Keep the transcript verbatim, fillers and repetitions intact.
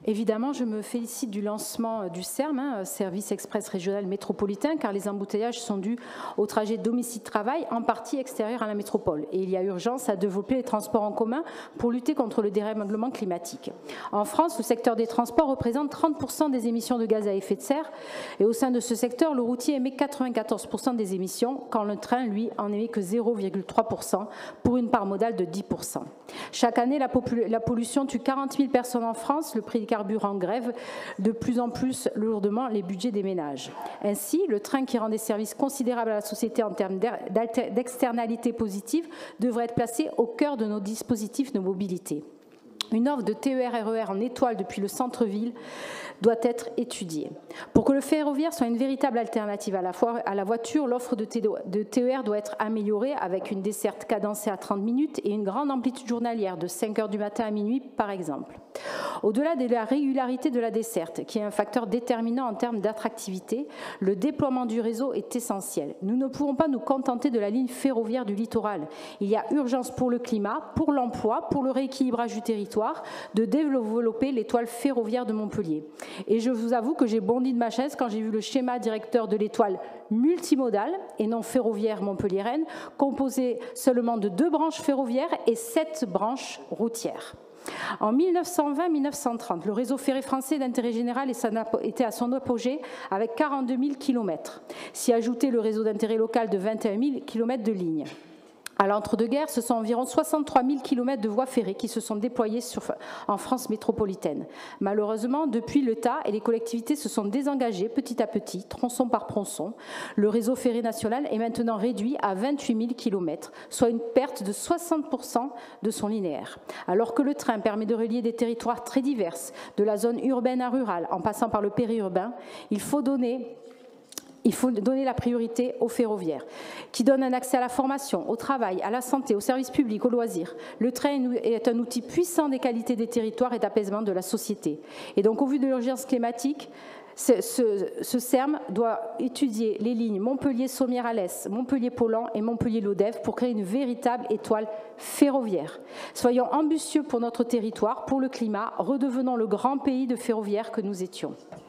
Évidemment, je me félicite du lancement du S E R M, hein, Service Express Régional Métropolitain, car les embouteillages sont dus au trajet domicile-travail, en partie extérieur à la métropole. Et il y a urgence à développer les transports en commun pour lutter contre le dérèglement climatique. En France, le secteur des transports représente trente pour cent des émissions de gaz à effet de serre. Et au sein de ce secteur, le routier émet quatre-vingt-quatorze pour cent des émissions, quand le train, lui, en émet que zéro virgule trois pour cent, pour une part modale de dix pour cent. Chaque année, la, la pollution tue quarante mille personnes en France, le prix des carburant grève de plus en plus lourdement les budgets des ménages. Ainsi, le train qui rend des services considérables à la société en termes d'externalités positives devrait être placé au cœur de nos dispositifs de mobilité. Une offre de T E R R E R en étoile depuis le centre-ville doit être étudiée. Pour que le ferroviaire soit une véritable alternative à la, fois, à la voiture, l'offre de T E R doit être améliorée avec une desserte cadencée à trente minutes et une grande amplitude journalière de cinq heures du matin à minuit par exemple. Au-delà de la régularité de la desserte, qui est un facteur déterminant en termes d'attractivité, le déploiement du réseau est essentiel. Nous ne pouvons pas nous contenter de la ligne ferroviaire du littoral. Il y a urgence pour le climat, pour l'emploi, pour le rééquilibrage du territoire, de développer l'étoile ferroviaire de Montpellier. Et je vous avoue que j'ai bondi de ma chaise quand j'ai vu le schéma directeur de l'étoile multimodale et non ferroviaire montpelliéraine, composé seulement de deux branches ferroviaires et sept branches routières. En mille neuf cent vingt mille neuf cent trente, le réseau ferré français d'intérêt général était à son apogée avec quarante-deux mille kilomètres. S'y ajoutait le réseau d'intérêt local de vingt et un mille kilomètres de lignes. À l'entre-deux-guerres, ce sont environ soixante-trois mille kilomètres de voies ferrées qui se sont déployées sur, en France métropolitaine. Malheureusement, depuis l'État et les collectivités se sont désengagées petit à petit, tronçon par tronçon. Le réseau ferré national est maintenant réduit à vingt-huit mille kilomètres, soit une perte de soixante pour cent de son linéaire. Alors que le train permet de relier des territoires très divers, de la zone urbaine à rurale, en passant par le périurbain, il faut donner... Il faut donner la priorité aux ferroviaires, qui donnent un accès à la formation, au travail, à la santé, aux services publics, aux loisirs. Le train est un outil puissant d'égalité des territoires et d'apaisement de la société. Et donc, au vu de l'urgence climatique, ce, ce, ce S E R M doit étudier les lignes Montpellier-Sommières-Alès, Montpellier-Polan et Montpellier-Lodève pour créer une véritable étoile ferroviaire. Soyons ambitieux pour notre territoire, pour le climat, redevenons le grand pays de ferroviaire que nous étions.